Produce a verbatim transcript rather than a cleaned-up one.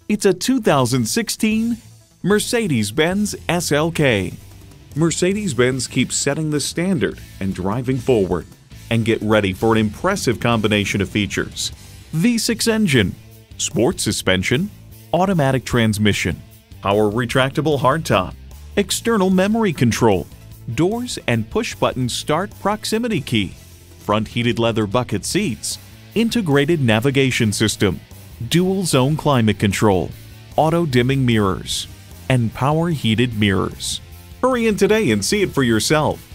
It's a two thousand sixteen Mercedes-Benz S L K. Mercedes-Benz keeps setting the standard and driving forward. And get ready for an impressive combination of features: V six engine, sport suspension, automatic transmission, power retractable hardtop, external memory control, doors and push-button start proximity key, front heated leather bucket seats, integrated navigation system, dual zone climate control, auto dimming mirrors, and power heated mirrors. Hurry in today and see it for yourself.